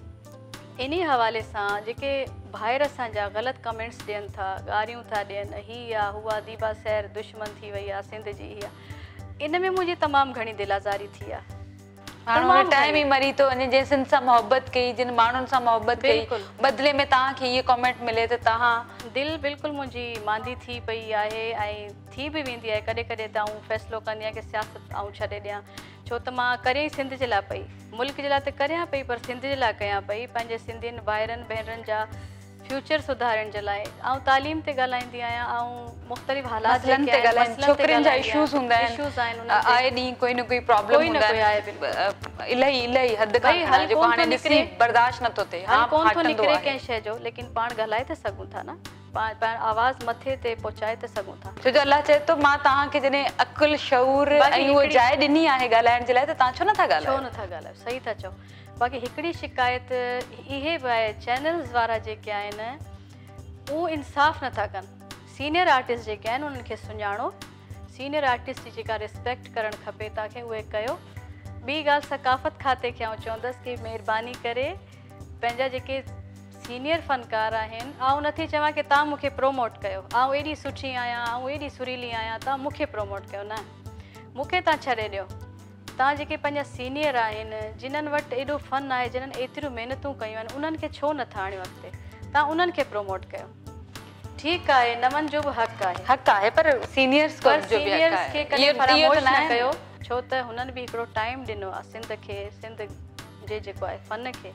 इन्ही हवाले सां जेके भाइर असांजा ग़लति कमेंट्स ॾियनि था, ॻारियूं था ॾियनि, ही आहे हू आहे, दीबा सहर दुश्मन थी वई आहे सिंध जी, ही आहे, इन में मुंहिंजी तमामु घणी दिल आज़ारी थी आहे। माण्हू टाइम ई मरी थो वञे, जंहिं सिंध सां मोहबत कई, जिन माण्हुनि सां मोहबत कई, बदिले में तव्हांखे इहे कमेंट मिले त तव्हां दिलि बिल्कुलु मुंहिंजी मांदी थी पई आहे ऐं थी बि वेंदी आहे। कॾहिं कॾहिं त आउं फ़ैसिलो कंदी आहियां कि सियासत आउं छॾे ॾियां, छो त मां करे ई सिंध जे लाइ पई, मुल्क जे लाइ त करियां पई, पर सिंध जे लाइ कयां पई, पंहिंजे सिंधियुनि भाइरनि भेनरनि जा फ्यूचर सुधारण जे लाइ। ऐं तालीम ते ॻाल्हाईंदी आहियां, ऐं मुख़्तलिफ़ हालात ते छोकिरियुनि जा इशूज़ हूंदा आहिनि, आए ॾींहुं कोई न कोई प्रॉब्लम हूंदा आहिनि, इलाही हद खां जेको हाणे ॾिसी बर्दाश्त नथो थिए, हाणे कोन थो निकिरे कंहिं शइ जो, लेकिन पाण ॻाल्हाए त सघूं था न, पाण आवाज़ मथे ते पहुचाए त सघूं था। छो जो अलाह चए थो मां तव्हांखे जॾहिं अकुल शऊर ऐं उहो जाइ ॾिनी आहे ॻाल्हाइण जे लाइ, त तव्हां छो नथा ॻाल्हायो? छो नथा ॻाल्हायो, सही था चओ। बाक़ी हिकिड़ी शिकायत इहे बि आहे, चैनल्स वारा जेके आहिनि उहो इंसाफ़ नथा कनि। सीनियर आर्टिस्ट जेके आहिनि उन्हनि खे सुञाणो, सीनियर आर्टिस्ट जी जेका रिस्पेक्ट करणु खपे तव्हांखे उहे कयो। ॿी ॻाल्हि सकाफ़त खाते खे आउं चवंदसि कि महिरबानी करे पंहिंजा जेके सीनियर फ़नकार आहिनि, आउं नथी चवां कि तव्हां मूंखे प्रोमोट कयो, आउं एॾी सुठी आहियां, आउं एॾी सुरीली आहियां, तव्हां मूंखे प्रोमोट कयो, न मूंखे तव्हां छॾे ॾियो। तव्हां जेके पंहिंजा सीनियर आहिनि, जिन्हनि वटि एॾो फ़न आहे, जिन्हनि एतिरियूं महिनतूं कयूं आहिनि, उन्हनि खे छो नथा आणियो अॻिते, तव्हां उन्हनि खे प्रोमोट कयो। ठीकु आहे, नवनि जो बि हक़ आहे, पर सीनियर्स खे कॾहिं फरामोश न कयो, छो त हुननि बि हिकिड़ो टाइम ॾिनो आहे सिंध खे, सिंध जे जेको आहे फ़न खे।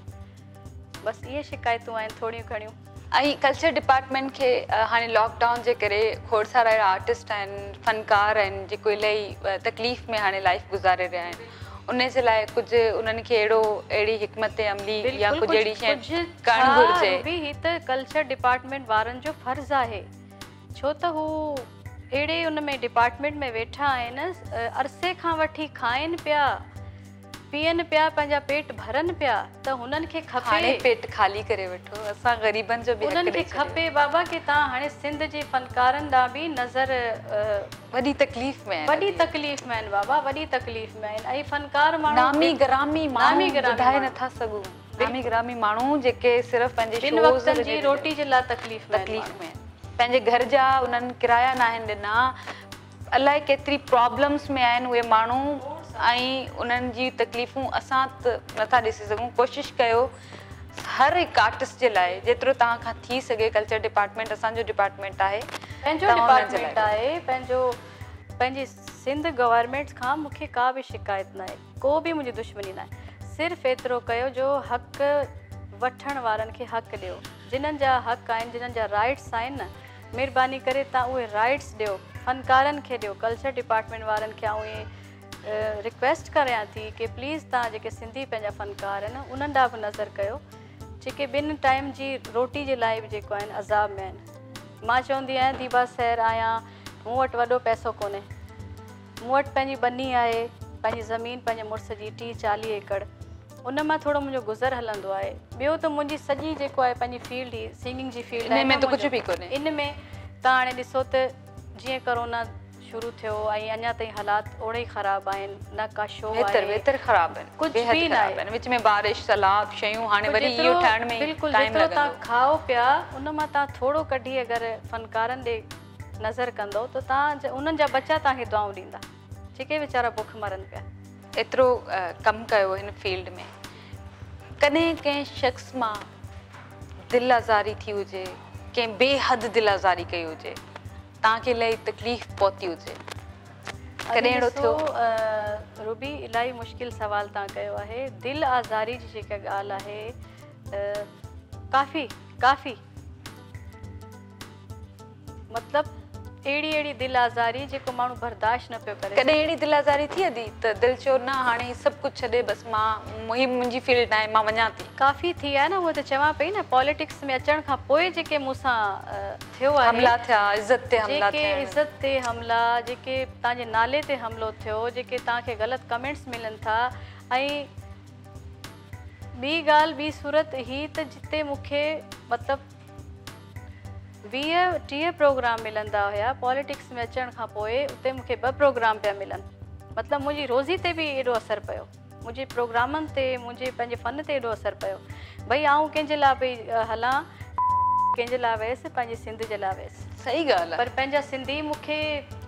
बसि इहे शिकायतूं आहिनि थोड़ियूं घणियूं। ऐं कल्चर डिपार्टमेंट खे हाणे लॉकडाउन जे करे खोड़ सारा अहिड़ा आर्टिस्ट आहिनि, फ़नकार आहिनि जेको इलाही तकलीफ़ में हाणे लाइफ गुज़ारे रहिया आहिनि, उन जे लाइ कुझु उन्हनि खे अहिड़ी हिकमत अमली या कुझु अहिड़ी शइ करणु घुरिजे? ही त कल्चर डिपार्टमेंट वारनि जो फ़र्ज़ु आहे, छो त हू अहिड़े उन में डिपार्टमेंट में वेठा आहिनि, अरसे खां वठी खाइनि पिया, पीअनि पिया, पंहिंजा पेट भरनि पिया, त हुननि खे खपे पेट खाली करे वठो, असां ग़रीबनि जो बि उन्हनि खे खपे बाबा कि तव्हां हाणे सिंध जे फ़नकारनि ॾांहुं बि नज़र, वॾी तकलीफ़ में आहिनि बाबा, वॾी तकलीफ़ में आहिनि। ऐं फ़नकार माण्हू नामी ग्रामी ॿुधाए नथा सघूं, नामी ग्रामी माण्हू जेके सिर्फ़ु पंहिंजे ॿिनि वक़्तनि जी रोटी जे लाइ तकलीफ़ में, पंहिंजे घर जा उन्हनि किराया न आहिनि ॾिना, अलाए केतिरी प्रॉब्लम्स में आहिनि उहे माण्हू ऐं उन्हनि जी तकलीफ़ूं असां त नथा ॾिसी सघूं। कोशिशि कयो हर हिकु आर्टिस्ट जे लाइ जेतिरो तव्हां खां थी सघे। कल्चर डिपार्टमेंट असांजो डिपार्टमेंट आहे, पंहिंजो डिपार्टमेंट आहे, पंहिंजी सिंध गवर्नमेंट खां मूंखे का बि शिकायत न आहे, को बि मुंहिंजी दुश्मनी न आहे। सिर्फ़ु एतिरो कयो जो हक़ वठण वारनि खे हक़ ॾियो, जिन्हनि जा हक़ आहिनि, जिन्हनि जा राइट्स आहिनि न, महिरबानी करे तव्हां उहे राइट्स ॾियो, फनकारनि खे ॾियो। कल्चर डिपार्टमेंट वारनि खे आउं इहे रिक्वेस्ट करियां थी कि प्लीज़ तव्हां जेके सिंधी पंहिंजा फ़नकार आहिनि उन्हनि ॾांहुं बि नज़र कयो, जेके ॿिनि टाइम जी रोटी जे लाइ बि जेको आहिनि अज़ाब में आहिनि। मां चवंदी आहियां दीबा सैर आहियां, मूं वटि वॾो पैसो कोन्हे, मूं वटि पंहिंजी बनी आहे, पंहिंजी ज़मीन पंहिंजे मुड़ुस जी 30-40 एकड़, उन मां थोरो मुंहिंजो गुज़र हलंदो आहे। ॿियो त मुंहिंजी सॼी जेको आहे पंहिंजी फील्ड ई सिंगिंग जी फील्ड आहे, में त कुझु बि कोन्हे। इन में तव्हां हाणे ॾिसो त जीअं कोरोना शुरू थियो ऐं अञा ताईं हालात ओड़े ई ख़राबु आहिनि, न का शो बेहतर ख़राबु आहिनि, कुझु बि न आहे, विच में बारिश सैलाब शयूं हाणे वरी इहो ठाहिण में बिल्कुलु जेतिरो तव्हां खाओ पिया उन मां तव्हां थोरो कढी अगरि फ़नकारनि ॾे नज़र कंदो त तव्हां उन्हनि जा बच्चा तव्हांखे दुआऊं ॾींदा, जेके वीचारा बुख मरनि पिया। एतिरो कमु कयो हिन फील्ड में, कॾहिं कंहिं शख़्स मां दिलि आज़ारी थी हुजे, कंहिं बेहद दिलि आज़ारी कई हुजे, तव्हांखे इलाही तकलीफ़ पहुती हुजे, कॾहिं अहिड़ो थियो? रूबी इलाही मुश्किल सवाल तव्हां कयो आहे। दिलि आज़ारी जी जेका ॻाल्हि आहे काफ़ी मतिलबु अहिड़ी दिलि आज़ारी जेको माण्हू बर्दाश्त न पियो करे। कॾहिं अहिड़ी दिलि आज़ारी थी अदी त दिलि चयो न हाणे सभु कुझु छॾे बसि मुंहिंजी फील्ड आहे, मां वञा थी? काफ़ी थी आहे न, उहो त चवां पई न, पॉलिटिक्स में अचण खां पोइ जेके मूंसां थियो आहे, हमला थिया, इज़त ते हमला थिया, जेके इज़त ते हमला, जेके तव्हांजे नाले ते हमलो थियो, जेके तव्हांखे ग़लति कमेंट्स मिलनि था, ऐं ॿी ॻाल्हि ॿी सूरत ही त जिते मूंखे मतिलबु 20-30 प्रोग्राम मिलंदा हुया पॉलिटिक्स में अचण खां पोइ, उते मूंखे 2 प्रोग्राम पिया मिलनि, मतिलबु मुंहिंजी रोज़ी ते बि एॾो असरु पियो, मुंहिंजे प्रोग्रामनि ते, मुंहिंजे पंहिंजे फ़न ते एॾो असरु पियो। भई आउं कंहिंजे लाइ पई हलां, कंहिंजे लाइ वियसि, पंहिंजी सिंध जे लाइ वियसि, सही ॻाल्हि आहे, पर पंहिंजा सिंधी मूंखे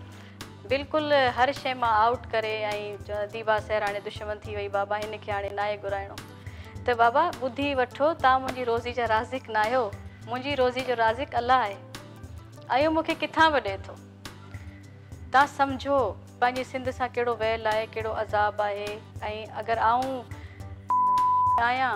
बिल्कुलु हर शइ मां आउट करे, ऐं दीबा सैर हाणे दुश्मन थी वई, बाबा हिन खे हाणे नाहे घुराइणो, त बाबा ॿुधी वठो, तव्हां मुंहिंजी रोज़ी जा राज़िक न आहियो, मुंहिंजी रोज़ी जो राज़िक अल्लाह आहे, ऐं मूंखे किथां बि ॾिए थो। तव्हां सम्झो पंहिंजी सिंध सां कहिड़ो वैल आहे, कहिड़ो अज़ाब आहे, ऐं अगरि आऊं आहियां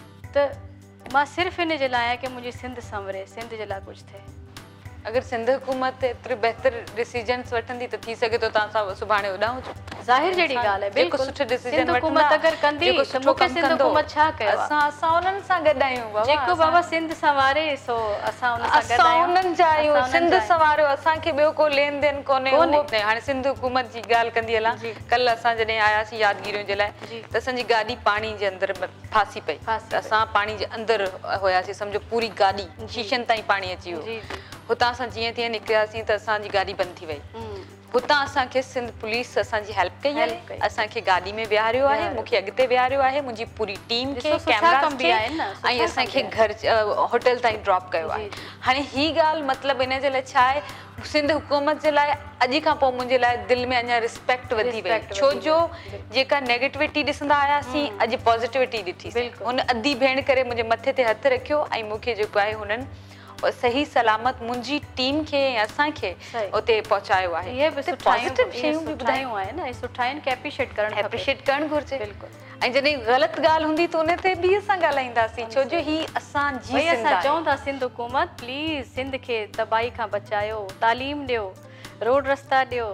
त मां सिर्फ़ु इन जे लाइ आहियां कि मुंहिंजी सिंध संवरे, सिंध जे लाइ कुझु थिए। अगर सिंध हुकूमत एतिरे बहितर डिसीजन्स वठंदी त थी सके तो तव्हां सुभाणे उॾां हुजो। ज़ाहिर जहिड़ी ॻाल्हि आहे, बिल्कुलु सुठो डिसीजन सिंध हुकूमत अगरि कंदी त मूंखे सिंध हुकूमत छा कयो आहे? असां उन्हनि सां गॾु आहियूं बाबा, जेको बाबा सिंध संवारे सो असां उन सां गॾु आहियूं, उन्हनि जा आहियूं, सिंध संवारियो, असांखे ॿियो को लेन देन कोन्हे। हाणे सिंध हुकूमत जी ॻाल्हि कंदी हलां, कल्ह असां जॾहिं आयासीं यादगिरियूं जे लाइ त असांजी गाॾी पाणी जे अंदरि फासी पई, असां पाणी जे अंदरि हुयासीं, सम्झो पूरी गाॾी शीशनि ताईं पाणी अची वियो। हुतां असां जीअं तीअं निकिरियासीं त असांजी गाॾी बंदि थी वई। हुतां असांखे सिंध पुलिस असांजी हेल्प कई आहे, असांखे गाॾी में विहारियो आहे, मूंखे अॻिते विहारियो आहे, मुंहिंजी पूरी टीम खे, कैमरा खे, ऐं असांखे घर होटल ताईं ड्रॉप कयो आहे। हाणे ही ॻाल्हि मतिलबु इन जे लाइ छा आहे, सिंध हुकूमत जे लाइ अॼु खां पोइ मुंहिंजे लाइ दिलि में अञा रिस्पेक्ट वधी वई, छो जो जेका नेगेटिविटी ॾिसंदा आयासीं अॼु पॉज़िटिविटी ॾिठी। हुन अधी भेण करे मुंहिंजे मथे ते हथु रखियो ऐं मूंखे जेको आहे हुननि सही सलामत मुंहिंजी टीम खे ऐं असांखे उते पहुचायो आहे। इहे बि पॉज़िटिव शयूं बि ॿुधायूं आहिनि, ऐं सुठा आहिनि कि एप्रिशिएट करणु घुरिजे। बिल्कुलु, ऐं जॾहिं ग़लति ॻाल्हि हूंदी त उन ते बि असां ॻाल्हाईंदासीं, छो जो ही असांजी सिंध आहे। असां चऊं था सिंध हुकूमत प्लीज़ सिंध खे तबाही खां बचायो, तालीम ॾियो, रोड रस्ता ॾियो,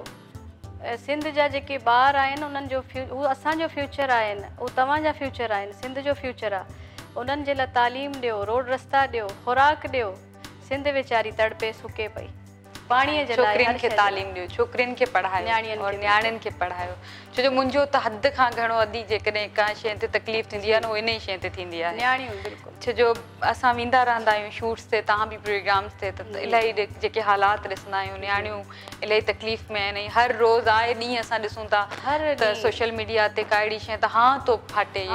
सिंध जा जेके ॿार आहिनि उन्हनि जो उहो असांजो फ्यूचर आहिनि, उहो तव्हांजा फ्यूचर आहिनि, सिंध जो फ्यूचर आहे, उन्हनि जे लाइ तालीम ॾियो, रोड रस्ता ॾियो, खुराक ॾियो। सिंध वीचारी तड़पे सुके पई, पाणीअ जे लाइ छोकिरियुनि खे तालीम ॾियो, छोकिरियुनि खे पढ़ायो, नियाणियुनि खे पढ़ायो, छो जो मुंहिंजो त हद खां घणो अधी जेकॾहिं का शइ ते तकलीफ़ थींदी आहे न उहो इन ई शइ ते थींदी आहे। नियाणियूं बिल्कुलु, छो जो असां वेंदा रहंदा आहियूं शूट्स ते, तव्हां बि प्रोग्राम्स ते, त इलाही जेके हालात ॾिसंदा आहियूं, नियाणियूं इलाही तकलीफ़ में आहिनि। हर रोज़ आए ॾींहुं असां ॾिसूं था त सोशल मीडिया ते का अहिड़ी शइ त हा तो फाटे,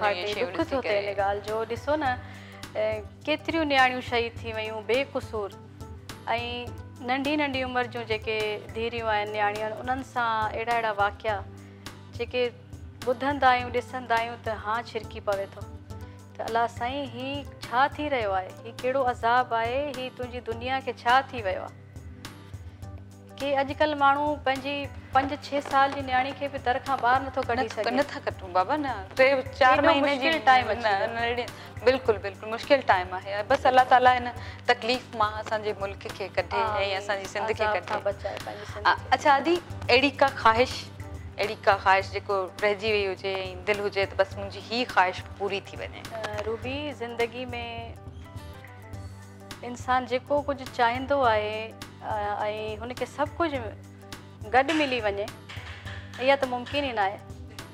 दुख थो थिए इन ॻाल्हि जो। ॾिसो न केतिरियूं नियाणियूं शहीद थी वियूं बेक़सूर, ऐं नंढी नंढी उमिरि जूं जेके धीरियूं आहिनि न्याणियूं आहिनि उन्हनि सां अहिड़ा अहिड़ा वाक़िया जेके ॿुधंदा आहियूं ॾिसंदा आहियूं त हा छिरकी पवे थो त अलाह साईं हीउ छा थी रहियो आहे, हीउ कहिड़ो अज़ाब आहे, हीउ तुंहिंजी दुनिया खे छा थी वियो आहे। की अॼुकल्ह माण्हू पंहिंजी 5-6 साल जी न्याणी खे बि दर खां ॿाहिरि नथो कढी सघे। नथा कटूं बाबा न 3-4 महीने जी टाइम बिल्कुलु बिल्कुलु मुश्किल टाइम आहे। बसि अल्लाह ताला हिन तकलीफ़ मां असांजे मुल्क खे कढे ऐं असांजी सिंध खे कढे। अच्छा आदि अहिड़ी का ख़्वाहिश जेको रहिजी वई हुजे ऐं दिलि हुजे त बसि मुंहिंजी ही ख़्वाहिश पूरी थी वञे। रूबी ज़िंदगी में इंसान जेको कुझु चाहींदो आहे ऐं हुनखे सभु कुझु गॾु मिली वञे इहा त मुमकिन ई न आहे।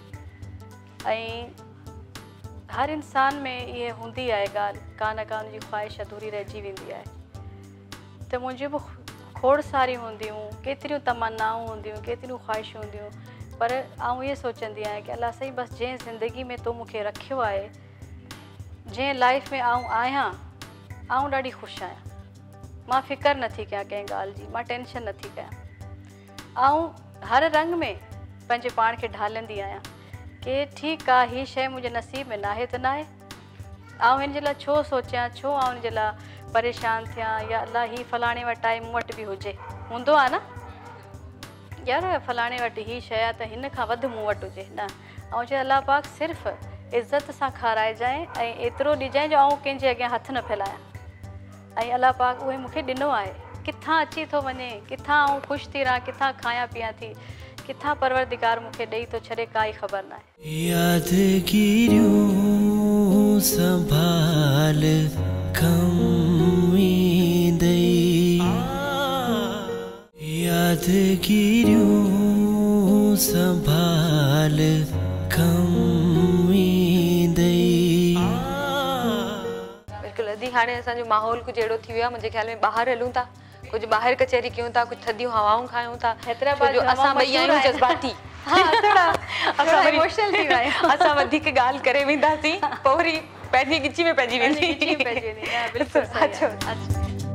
ऐं हर इंसान में इहे हूंदी आहे ॻाल्हि, का न का हुनजी ख़्वाहिश अधूरी रहिजी वेंदी आहे। त मुंहिंजियूं बि खोड़ सारियूं हूंदियूं, केतिरियूं तमन्नाऊं हूंदियूं, केतिरियूं ख़्वाहिशूं हूंदियूं, पर आउं इहे सोचंदी आहियां की अलाह साईं बसि जंहिं ज़िंदगी में तो मूंखे रखियो आहे, जंहिं लाइफ में आउं आहियां, आउं ॾाढी ख़ुशि आहियां। मां फ़िकर नथी कयां कंहिं ॻाल्हि जी, मां टेंशन नथी कयां। आउं हर रंग में पंहिंजे पाण खे ढालंदी आहियां की ठीकु आहे हीअ शइ मुंहिंजे नसीब में नाहे त नाहे, आउं हिन जे लाइ छो सोचियां, छो आउं हिन जे लाइ परेशान थियां, या अलाह हीअ फलाणे वटि आहे मूं वटि बि हुजे। हूंदो आहे न यार फलाणे वटि हीअ शइ आहे त हिन खां वधि मूं वटि हुजे, न ऐं चए अलाह पाक सिर्फ़ु इज़त सां खाराइजांइ ऐं एतिरो ॾिजांइ जो आउं कंहिंजे अॻियां हथु न फैलायां। ऐं अलाह पाक उहे मूंखे ॾिनो आहे, किथां अची थो वञे, किथां आउं ख़ुशि थी रहां, किथां खायां पियां थी, किथां परवरदिगार मूंखे ॾेई थो छॾे, काई ख़बर न आहे। यादगिरियूं संभाल कमी दई, यादगिरियूं संभाल कमी दई। बिल्कुलु अदी हाणे असांजो माहौल कुझु अहिड़ो थी वियो आहे, मुंहिंजे ख़्याल में ॿाहिरि हलूं था, कुझु ॿाहिरि कचहरी कयूं था, कुझु थधियूं हवाऊं खायूं था, असां ॿई आहियूं जज़्बाती, असां वधीक ॻाल्हि करे वेंदासीं पोइ वरी पंहिंजी गिची में पइजी वेंदी।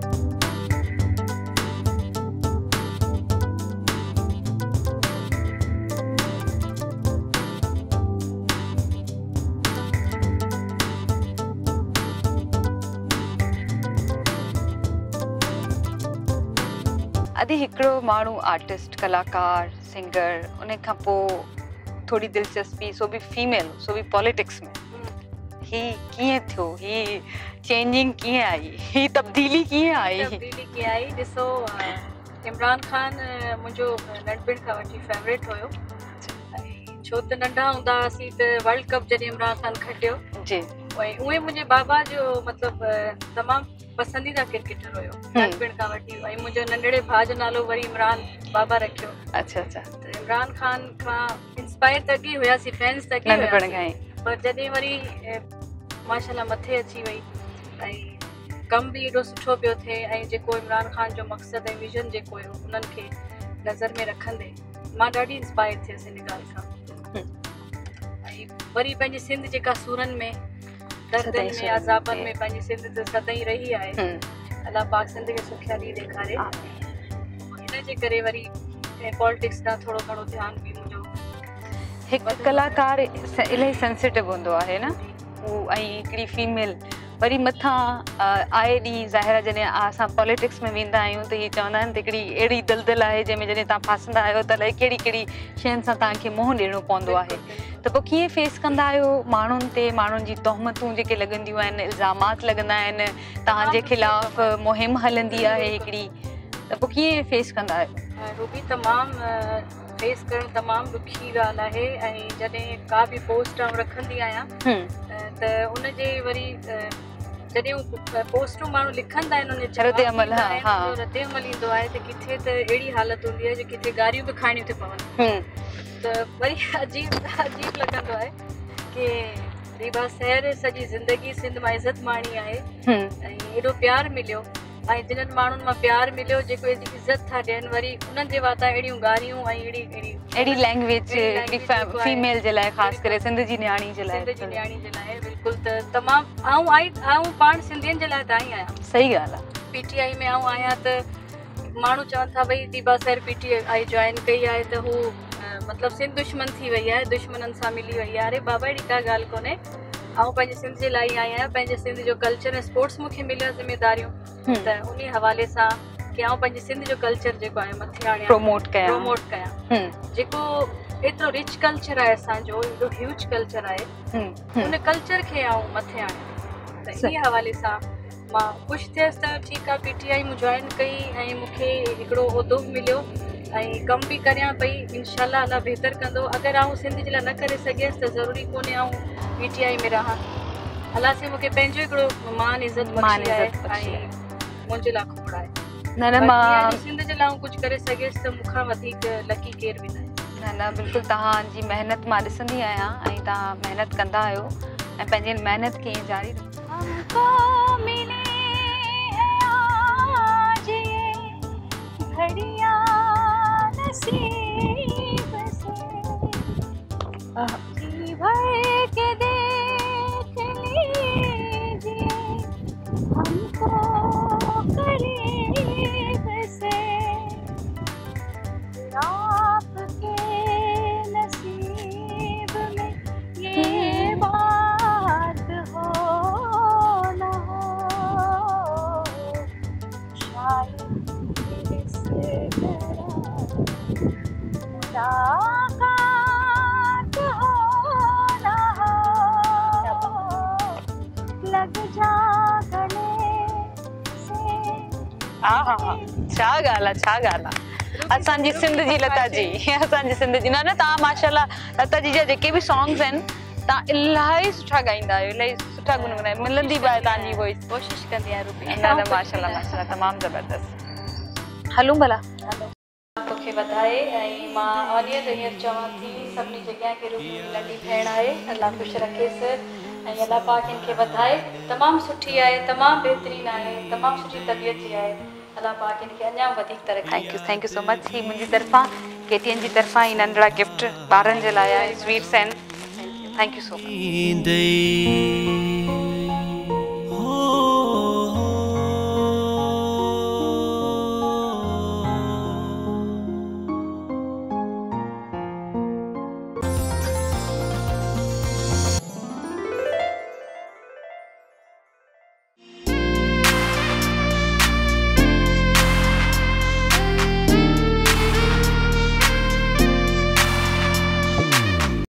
अदी हिकिड़ो माण्हू आर्टिस्ट, कलाकार, सिंगर, उन खां पोइ थोड़ी दिलचस्पी, सो बि फीमेल, सो बि पॉलिटिक्स में, ही कीअं थियो, ही चेंजिंग कीअं आई, ही तब्दीली कीअं आई? ॾिसो इमरान ख़ान मुंहिंजो नंढपिण खां वठी फेवरेट हुयो, छो त नंढा हूंदा हुआसीं त वर्ल्ड कप जॾहिं इमरान ख़ान खटियो जी, ऐं उहे मुंहिंजे बाबा जो मतिलबु तमामु पसंदीदा क्रिकेटर हुयो नंढपिण खां वठी। ऐं मुंहिंजो नंढड़े भाउ जो नालो वरी इमरान बाबा रखियो। अच्छा अच्छा। त इमरान ख़ान खां इंस्पायर त अॻे हुयासीं, फैंस त अॻे हुयासीं, पर जॾहिं वरी माशाल्लाह मथे अची वई ऐं कम बि एॾो सुठो पियो थिए, ऐं जेको इमरान ख़ान जो मक़सदु ऐं विज़न जेको हुयो उन्हनि खे नज़र में रखंदे मां ॾाढी इंस्पायर थियसि हिन ॻाल्हि खां। ऐं वरी पंहिंजी सिंध जेका सूरनि में, दर्दनि में, अज़ाबनि में पंहिंजी सिंध त सदाईं रही आहे, अलाह पाक सिंध खे सुखिया ॾींहुं ॾेखारे। हिन जे करे वरी पॉलिटिक्स ॾांहुं थोरो घणो ध्यानु बि मुंहिंजो। हिकु कलाकार इलाही सेंसिटिव हूंदो आहे न, हू ऐं हिकिड़ी फीमेल वरी मथां आए ॾींहुं ज़ाहिर जॾहिं असां पॉलिटिक्स में वेंदा आहियूं त हीअ चवंदा आहिनि त हिकिड़ी अहिड़ी दलदल आहे जंहिंमें जॾहिं तव्हां फासंदा आहियो त अलाए कहिड़ी कहिड़ी शयुनि सां तव्हांखे मुंहुं ॾियणो पवंदो आहे। त पोइ कीअं फेस कंदा आहियो माण्हुनि ते, माण्हुनि जी तोहमतूं जेके लॻंदियूं आहिनि, इल्ज़ामात लॻंदा आहिनि, तव्हांजे ख़िलाफ़ मुहिम हलंदी आहे हिकिड़ी, त पोइ कीअं फेस कंदा आहियो? रूबी तमामु फेस करणु तमामु ॾुखी ॻाल्हि आहे। ऐं जॾहिं का बि पोस्ट आउं रखंदी आहियां त उनजे वरी जॾहिं पोस्टूं माण्हू लिखंदा आहिनि उन रद्दअमल ईंदो आहे त किथे त अहिड़ी हालत हूंदी आहे जो किथे गारियूं बि खाइणियूं थी पवनि, त वरी अजीब लॻंदो आहे की रीबा सैर सॼी ज़िंदगी सिंध मां इज़त माणी आहे ऐं एॾो प्यारु मिलियो, ऐं जिन्हनि माण्हुनि मां प्यारु मिलियो जेको एॾी इज़त था ॾियनि, वरी उन्हनि जे वाता अहिड़ियूं गारियूं ऐं अहिड़ी लैंग्वेज फीमेल जे लाइ, ख़ासि करे सिंध जी न्याणी जे लाइ, बिल्कुलु त तमामु आउं पाण सिंधियुनि जे लाइ त आई आहियां। सही ॻाल्हि आहे। PTI में आउं आहियां त माण्हू चवनि था भई दीबा सर PTI जॉइन कई आहे त हू मतिलबु सिंध दुश्मन थी वई आहे, दुश्मननि सां मिली वई आहे। अरे बाबा अहिड़ी का ॻाल्हि कोन्हे, ऐं पंहिंजे सिंध जे लाइ आई आहियां, पंहिंजे सिंध जो कल्चर ऐं स्पोर्ट्स मूंखे मिलियो ज़िम्मेदारियूं, त उन हवाले सां कि आउं पंहिंजे सिंध जो कल्चर जेको आहे मथे आणियां, प्रमोट कयां। जेको एतिरो रिच कल्चर आहे असांजो, एॾो ह्यूज कल्चर आहे, उन कल्चर खे आउं मथे आणियां। त इन हवाले सां मां ख़ुशि थियसि त ठीकु आहे PTI मूं जॉइन कई ऐं मूंखे हिकिड़ो उहिदो मिलियो ऐं कमु बि करियां पई। इंशाल्लाह अलाह बहितर कंदो। अगरि आउं सिंध जे लाइ न करे सघियसि त ज़रूरी कोन्हे आउं PTI में रहां। अलाह से मूंखे पंहिंजो हिकिड़ो मान इज़त बख़्शी आहे ऐं मुंहिंजे लाइ खोड़ आहे। न मां सिंध जे लाइ कुझु करे सघियसि त मूंखां वधीक लकी केर बि न आहे। न बिल्कुलु तव्हांजी महिनत मां ॾिसंदी आहियां ऐं तव्हां महिनत कंदा आहियो ऐं पंहिंजी महिनत खे ईअं जारी छा ॻाल्हि आहे, छा ॻाल्हि आहे। असांजी सिंध जी लता जी, असांजी सिंध जी न तव्हां माशाल्लाह लता जी जा जेके बि सॉन्ग्स आहिनि तव्हां इलाही सुठा ॻाईंदा आहियो, इलाही सुठा गुनगुना आहियो, मिलंदी बि आहे तव्हांजी वॉइस। कोशिशि कंदी आहियां रूबी। न माशाल्लाह माशाल्लाह तमामु ज़बरदस्त। हलूं भला। तोखे वधाए ऐं मां वञे त हींअर चवां थी सभिनी जॻह खे रूबी नंढी भेण आहे, अलाह ख़ुशि रखेसि ऐं अलाह पाक हिन खे वधाए। तमामु सुठी आहे, तमामु बहितरीनु आहे, तमामु सुठी तबियत जी आहे। अलाह पाक हिन खे अञा वधीक तरक़ी। Thank you so much. ही मुंहिंजी तरफ़ां KTN जी तरफ़ां ही नंढड़ा गिफ्ट ॿारनि जे लाइ आहे, स्वीट्स आहिनि। Thank you so much.